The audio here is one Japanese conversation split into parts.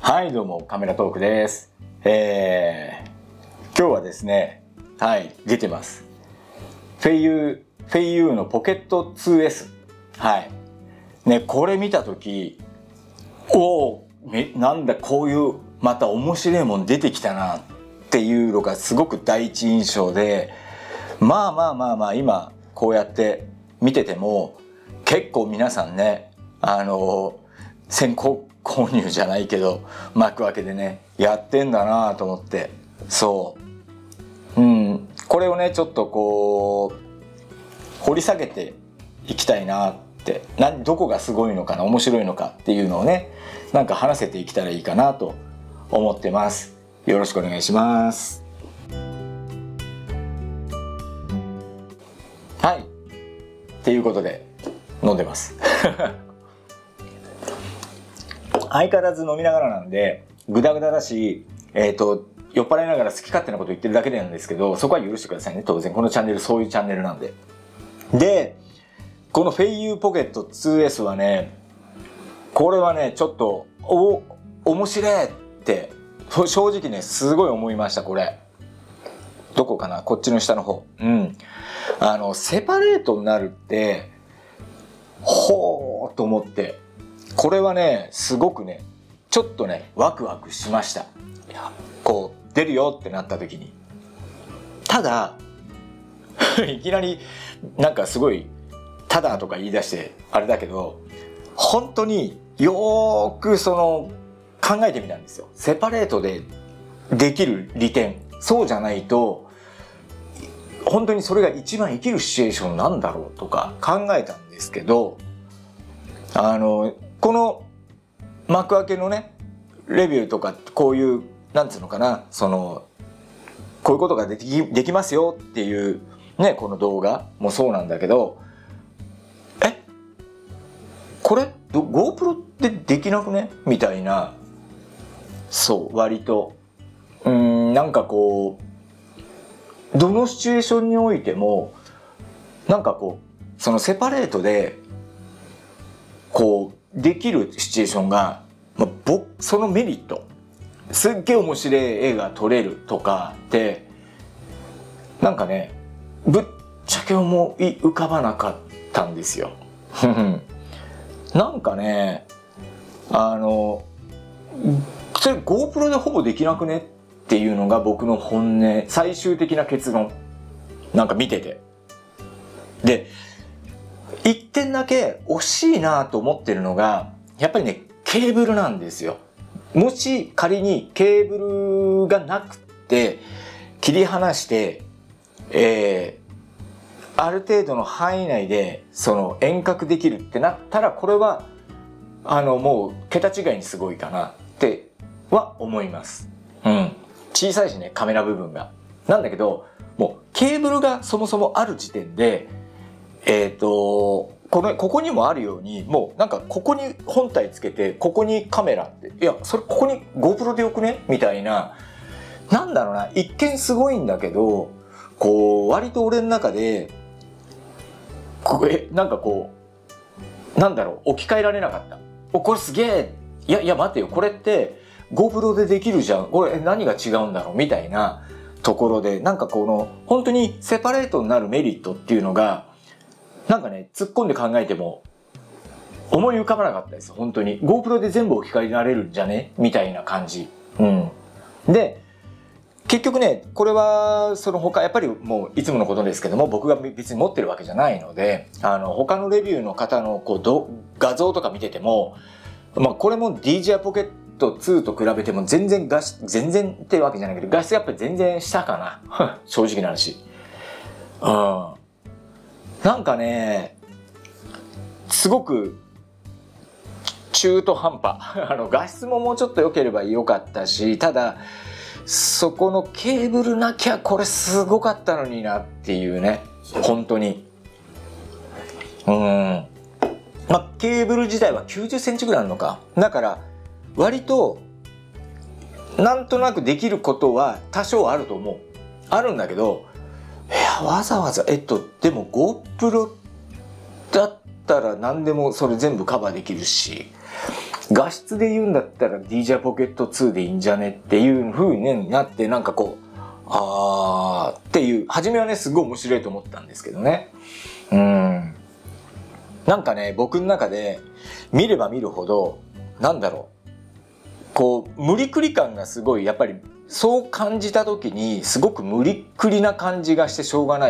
はい、どうも、カメラトークです。今日はですね、はい、出てます。フェイユーのポケット 2S。はい。ね、これ見たとき、なんだ、こういう、また面白いもん出てきたな、っていうのがすごく第一印象で、まあ、今、こうやって見てても、結構皆さんね、先行購入じゃないけど幕開けでねやってんだなと思って、これをねちょっとこう掘り下げていきたいなって、どこがすごいのかな、面白いのかっていうのをねなんか話せていけたらいいかなと思ってます。よろしくお願いします。はい、っていうことで飲んでます相変わらず飲みながらなんでグダグダだし、酔っ払いながら好き勝手なこと言ってるだけなんですけど、そこは許してくださいね。当然このチャンネルそういうチャンネルなんで。で、このフェイユーポケット 2S はね、これはねちょっと面白いって正直ねすごい思いました。これどこかな、こっちの下の方、セパレートになるってほーと思って、これはねすごくねちょっとねワクワクしました。こう出るよってなった時に。ただいきなりなんかすごいただとか言い出してあれだけど、本当によーくその考えてみたんですよ。セパレートでできる利点、そうじゃないと本当にそれが一番生きるシチュエーションなんだろうとか考えたんですけど、この幕開けのねレビューとかこういうなんつうのかな、こういうことができますよっていうねこの動画もそうなんだけど、これGoPro でできなくねみたいな、そう割となんかこうどのシチュエーションにおいてもなんかこうそのセパレートでこうできるシチュエーションが、そのメリット、すっげえ面白い映画撮れるとかってなんかねぶっちゃけ思い浮かばなかったんですよなんかねそれ GoPro でほぼできなくねっていうのが僕の本音、最終的な結論。なんか見ててで一点だけ惜しいなと思ってるのがやっぱりねケーブルなんですよ。もし仮にケーブルがなくて切り離してある程度の範囲内でその遠隔できるってなったら、これはもう桁違いにすごいかなっては思います。小さいしねカメラ部分が。なんだけどもうケーブルがそもそもある時点でここにもあるように、もうなんかここに本体つけてここにカメラって、いやそれここに GoPro でよくねみたいな、なんだろうな、一見すごいんだけどこう割と俺の中でなんかこうなんだろう、置き換えられなかった。これすげえ、いや待てよ、これって GoPro でできるじゃん、これ何が違うんだろうみたいなところで、なんかこの本当にセパレートになるメリットっていうのがなんかね突っ込んで考えても思い浮かばなかったです。本当に GoPro で全部置き換えられるんじゃねみたいな感じ。で結局ねこれはその他やっぱりもういつものことですけども、僕が別に持ってるわけじゃないので、他のレビューの方のこう画像とか見てても、これも DJI ポケット2と比べても全然ってわけじゃないけど画質やっぱり全然下かな正直な話。なんかねすごく中途半端画質ももうちょっと良ければ良かったし、ただそこのケーブルなきゃこれすごかったのになっていうね、本当にケーブル自体は90センチぐらいあるのか、だから割となんとなくできることは多少あると思う、あるんだけど、わざわざでも GoPro だったら何でもそれ全部カバーできるし、 画質で言うんだったら DJI Pocket 2でいいんじゃねっていう風になって、なんかこう、っていう、初めはね、すごい面白いと思ったんですけどね。なんかね、僕の中で見れば見るほど、なんだろう、こう、無理くり感がすごい、やっぱりそう感じた時に、すごく無理くりな感じがしてしょうがない。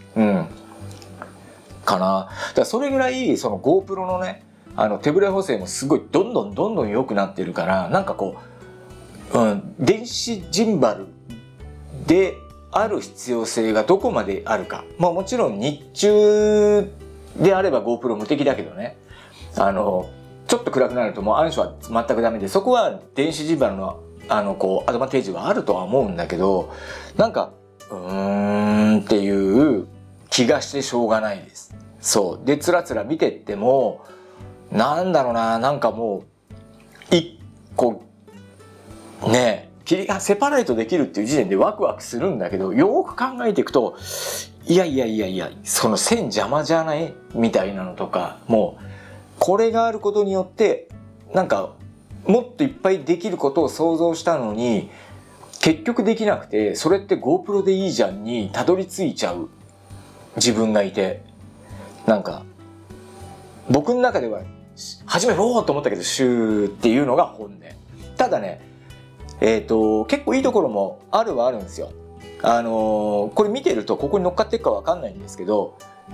かな。だからそれぐらい、その GoPro のね、手ブレ補正もすごいどんどん良くなってるから、なんかこう、電子ジンバルである必要性がどこまであるか。まあもちろん日中であれば GoPro 無敵だけどね。ちょっと暗くなるともう暗所は全くダメで、そこは電子ジンバルのこうアドバンテージはあるとは思うんだけど、なんかっていう気がしてしょうがないです。そうで、つらつら見てっても、なんだろうな、なんかもう一個ね、霧がセパレートできるっていう時点でワクワクするんだけど、よく考えていくと、いやその線邪魔じゃないみたいなのとか、もうこれがあることによってなんかもっといっぱいできることを想像したのに結局できなくて、それって GoPro でいいじゃんにたどり着いちゃう自分がいて、なんか僕の中では初めおーと思ったけどシューっていうのが本音。ただね、結構いいところもあるはあるんですよ。これ見てるとここに乗っかってるかわかんないんですけど、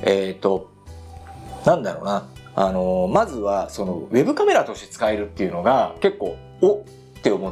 なんだろうな、まずはそのウェブカメラとして使えるっていうのが結構おって思って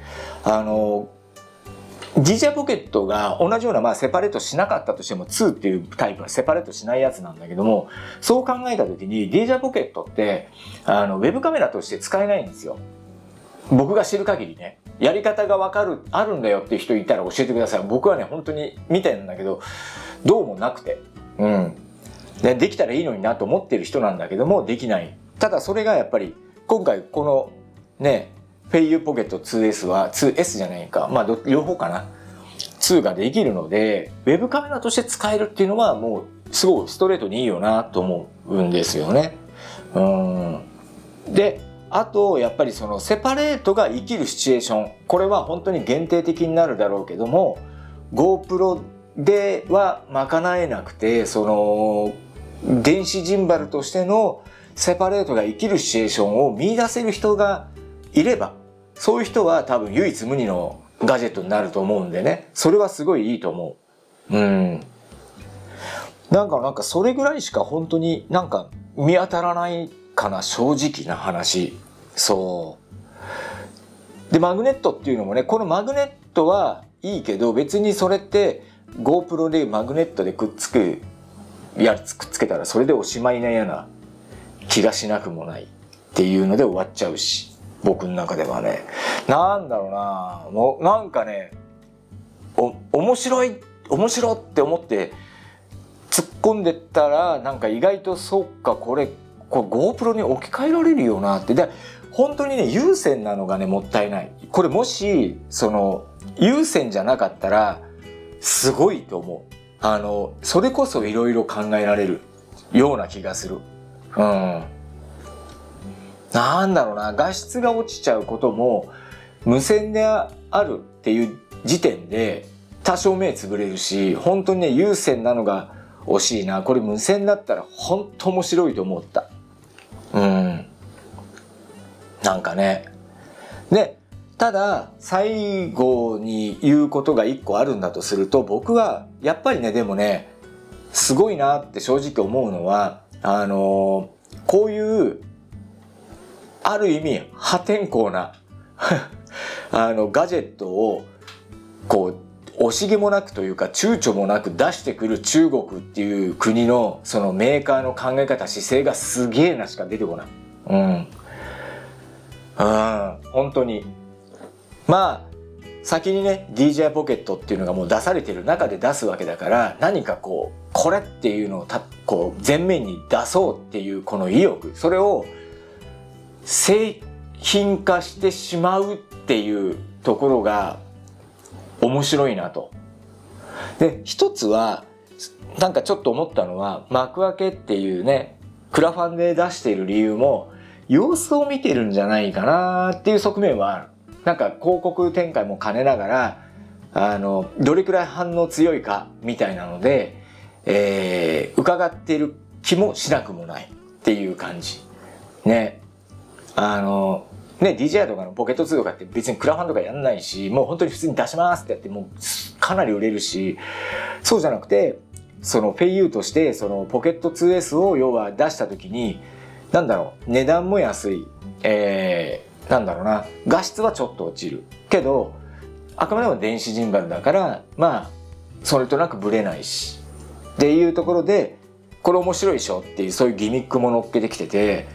、DJI Pocket が同じような、まあセパレートしなかったとしても2っていうタイプはセパレートしないやつなんだけども、そう考えた時に DJI Pocket ってウェブカメラとして使えないんですよ。僕が知る限りね。やり方があるんだよっていう人いたら教えてください。僕はね、本当に見てるんだけど、どうもなくて。できたらいいのになと思ってる人なんだけども、できない。ただそれがやっぱり、今回このね、PayU Pocket 2S は、2S じゃないか。まあ、両方かな。2ができるので、ウェブカメラとして使えるっていうのはもう、すごいストレートにいいよなと思うんですよね。で、あと、やっぱりそのセパレートが生きるシチュエーション。これは本当に限定的になるだろうけども、GoPro では賄えなくて、その、電子ジンバルとしてのセパレートが生きるシチュエーションを見出せる人がいれば、そういう人は多分唯一無二のガジェットになると思うんでね。それはすごいいいと思う。なんかそれぐらいしか本当になんか見当たらないかな、正直な話。そう。で、マグネットっていうのもね、このマグネットはいいけど、別にそれって GoPro でマグネットでくっつけたらそれでおしまいなような気がしなくもないっていうので終わっちゃうし、僕の中ではね。なんだろうな、もうなんかね、面白って思って突っ込んでったら、なんか意外とそうか、これ GoPro に置き換えられるよなって。で、本当にね、有線なのがね、もったいない。これもし、その、有線じゃなかったら、すごいと思う。それこそいろいろ考えられるような気がする。なんだろうな、画質が落ちちゃうことも、無線であるっていう時点で、多少目つぶれるし、本当にね、有線なのが惜しいな。これ無線だったら本当面白いと思った。なんかね。で、ただ、最後に言うことが一個あるんだとすると、僕は、やっぱりね、でもね、すごいなって正直思うのは、こういう、ある意味、破天荒な、ガジェットを、こう、惜しげもなくというか、躊躇もなく出してくる中国っていう国の、そのメーカーの考え方、姿勢がすげえなしか出てこない。本当に。まあ、先にね、DJI Pocket っていうのがもう出されてる中で出すわけだから、何かこう、これっていうのをこう、前面に出そうっていうこの意欲、それを製品化してしまうっていうところが面白いなと。で、一つは、なんかちょっと思ったのは、幕開けっていうね、クラファンで出している理由も、 様子を見てるんじゃないかなっていう側面はある。なんか広告展開も兼ねながら、どれくらい反応強いかみたいなので、伺っている気もしなくもないっていう感じ。ね。DJI とかのポケット2とかって別にクラファンとかやんないし、もう本当に普通に出しますってやってもうかなり売れるし、そうじゃなくて、その PayU としてそのポケット 2S を要は出した時に、なんだろう、値段も安い、なんだろうな、画質はちょっと落ちるけど、あくまでも電子ジンバルだから、まあそれとなくブレないしっていうところで、これ面白いでしょっていう、そういうギミックも乗っけてきてて、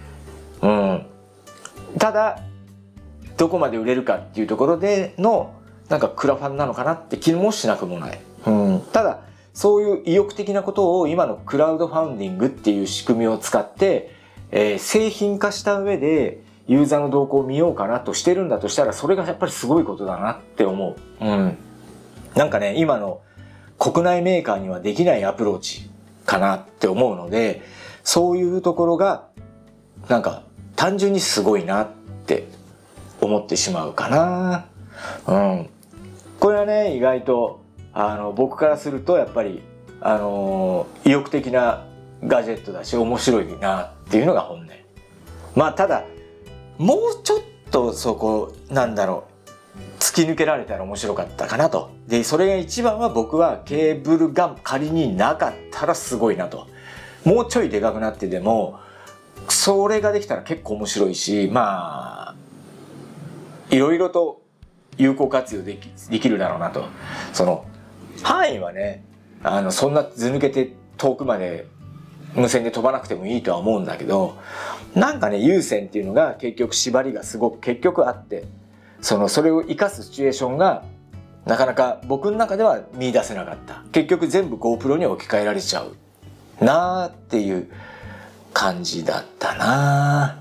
ただどこまで売れるかっていうところでのなんかクラファンなのかなって気もしなくもない。ただそういう意欲的なことを今のクラウドファウンディングっていう仕組みを使って、製品化した上でユーザーの動向を見ようかなとしてるんだとしたら、それがやっぱりすごいことだなって思う。なんかね、今の国内メーカーにはできないアプローチかなって思うので、そういうところがなんか単純にすごいなって思ってしまうかな。これはね、意外と僕からするとやっぱり意欲的なガジェットだし面白いなっていうのが本音。まあただもうちょっとそこなんだろう、突き抜けられたら面白かったかなと。でそれが一番は、僕はケーブルが仮になかったらすごいなと。もうちょいでかくなってでもそれができたら結構面白いし、まあいろいろと有効活用できるだろうなと。その範囲はね、そんなず抜けて遠くまで無線で飛ばなくてもいいとは思うんだけど、なんかね、有線っていうのが結局縛りがすごく結局あって、それを生かすシチュエーションがなかなか僕の中では見出せなかった。結局全部 GoPro に置き換えられちゃうなーっていう感じだったな。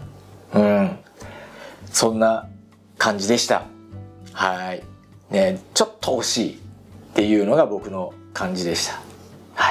そんな感じでした。はい。ね、ちょっと惜しいっていうのが僕の感じでした。はい。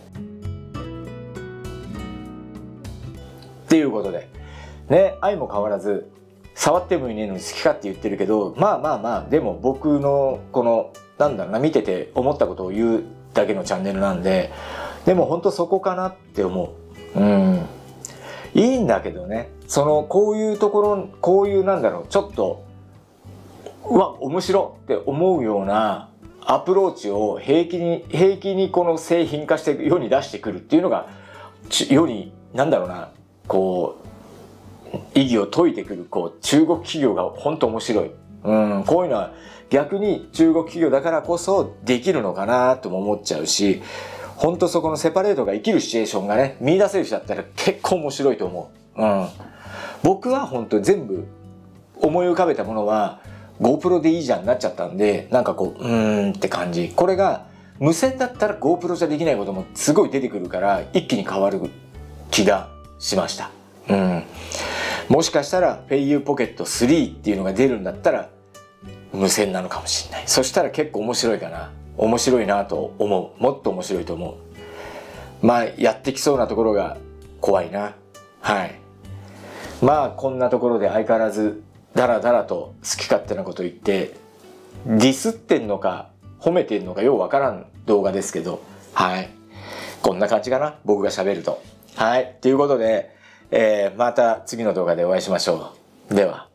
っていうことで、ね、相も変わらず、触ってもいねえのに好きかって言ってるけど、まあ、でも僕のこの、なんだろうな、見てて思ったことを言うだけのチャンネルなんで、でも本当そこかなって思う。いいんだけどね、こういうところ、こういうなんだろう、ちょっと、面白って思うようなアプローチを平気にこの製品化して世に出してくるっていうのが、世に、なんだろうな、こう、意義を解いてくる、中国企業が本当面白い。こういうのは逆に中国企業だからこそできるのかなとも思っちゃうし、本当そこのセパレートが生きるシチュエーションがね、見出せる人だったら結構面白いと思う。僕は本当全部思い浮かべたものは GoPro でいいじゃんになっちゃったんで、なんかって感じ。これが無線だったら GoPro じゃできないこともすごい出てくるから一気に変わる気がしました。もしかしたら PayU Pocket 3っていうのが出るんだったら無線なのかもしれない。そしたら結構面白いかな。面白いなと思う。もっと面白いと思う。まあやってきそうなところが怖いな。はい。まあこんなところで相変わらずダラダラと好き勝手なこと言ってディスってんのか褒めてんのかようわからん動画ですけど、はい。こんな感じかな。僕が喋ると。はい。ということで、また次の動画でお会いしましょう。では。